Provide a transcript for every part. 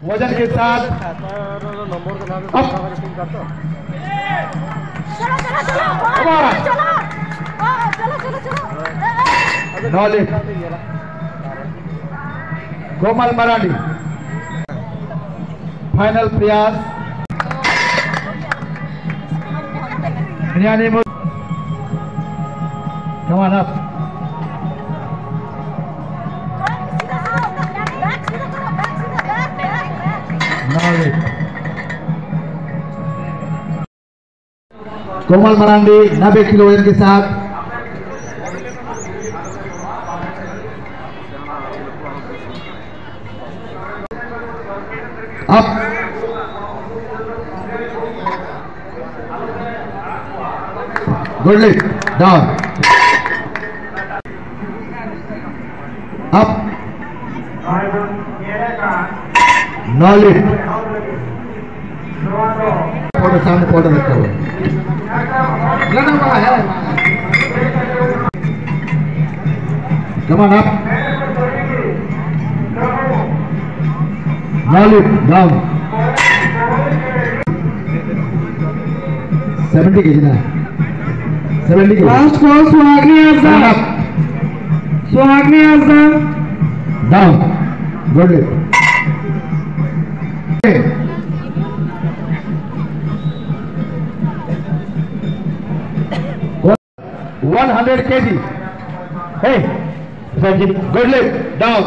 वजन के साथ नॉलेज कोमल मराठी फाइनल प्रयास Come on up. Komal Marandi 90 kilo वजन के साथ up good lift down up no lift photo सामने फोटो रखा हुआ लगा हुआ है come on up no lift down 70 KG ना 70 केजी लास्ट कॉल सुहागनी आजा down good lift 100 kg. Hey, good lift down.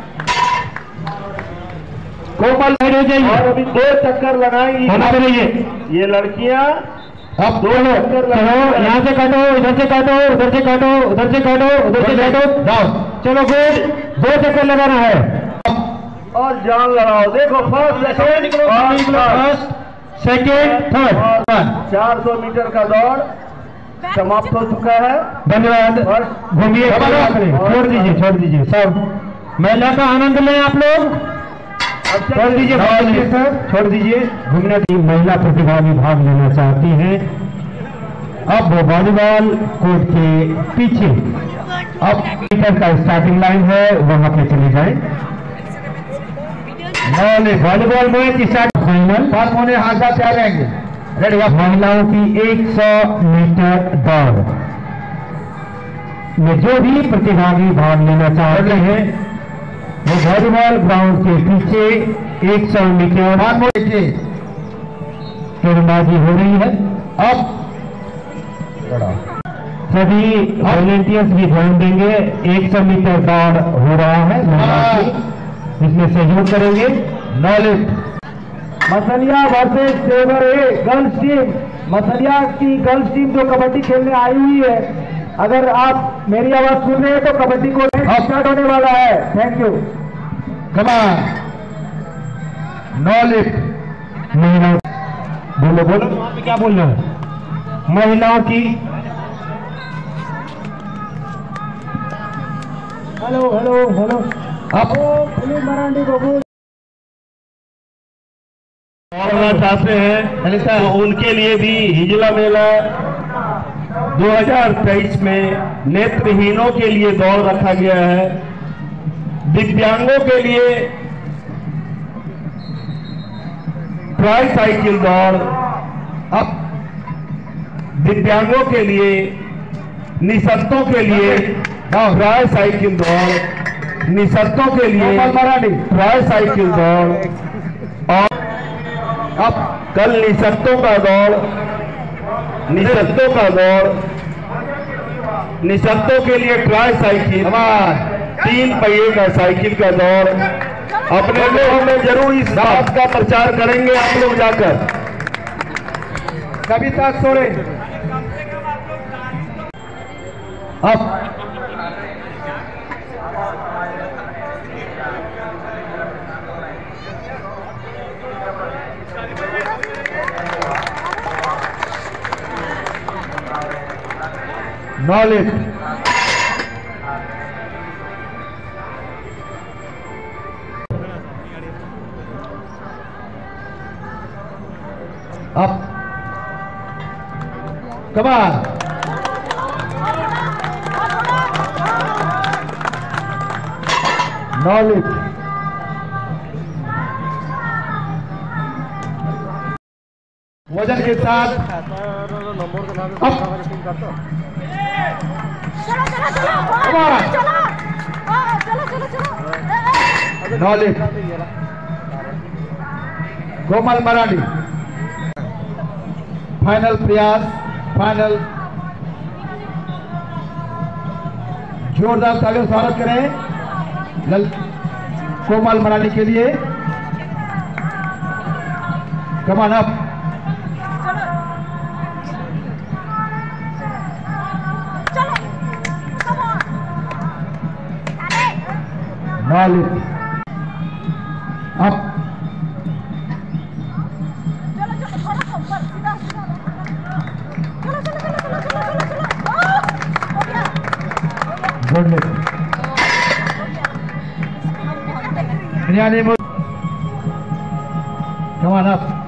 Komal हो जाइए और अभी 2 चक्कर लगाएंगे ये लड़कियां। अब 2 चक्कर लगाओ, यहाँ से काटो, इधर से काटो, उधर से काटो, उधर से काटो, उधर से काटो, डाउन। चलो गुड, 2 चक्कर लगाना है और जान लगाओ। देखो फर्स्ट सेकेंड थर्ड 400 मीटर का दौड़ समाप्त हो चुका है। धन्यवाद। घूमिए, छोड़ दीजिए सब। मेला का आनंद लें आप लोग। छोड़ दीजिए सर, छोड़ दीजिए। घूमने की महिला प्रतिभागी भाग लेना चाहती हैं। अब वो वॉलीबॉल कोर्ट के पीछे अब मीटर का स्टार्टिंग लाइन है, वहां पे चले जाए। वॉलीबॉल मैच स्टार्ट फाइनल 5 होने हाथ तैयार रेडी। महिलाओं की 100 मीटर दौड़ में जो भी प्रतिभागी भाग लेना चाहते हैं वो वॉलीबॉल ग्राउंड के पीछे 100 मीटर तीरंदाजी हो रही है। अब सभी वॉलेंटियर्स भी ध्यान देंगे। 100 मीटर दौड़ हो रहा है, इसमें सहयोग करेंगे। नॉलेज मसलिया वर्सेस सेवर ए गर्ल्स टीम। मसलिया की गर्ल्स टीम जो कबड्डी खेलने आई हुई है, अगर आप मेरी आवाज सुन रहे हैं तो कबड्डी को स्टार्ट होने वाला है। Thank you. Come on no lift. महिलाओं बोलो वहां पे क्या बोल रहे हो? महिलाओं की हेलो आप मराठी को दौड़ना चाहते हैं तो उनके लिए भी हिजला मेला 2023 में नेत्रहीनों के लिए दौड़ रखा गया है। दिव्यांगों के लिए ट्राई साइकिल दौड़, अब दिव्यांगों के लिए, निशक्तों के लिए ट्राई साइकिल दौड़, निशक्तों के लिए ट्राई साइकिल दौड़। और अब कल निशक्तों का दौड़, निशक्तों के लिए ट्राई साइकिल, 3 पहिए का साइकिल का दौड़। अपने लोगों में जरूर इस बात का प्रचार करेंगे आप लोग जाकर। कविता छोड़े अब knowledge up come on knowledge वजन के साथ नॉलेज कोमल मराठी फाइनल प्रयास, फाइनल जोरदार तालियों से स्वागत करें कोमल मराठी के लिए। Come on up, knowledge up, good Come on up.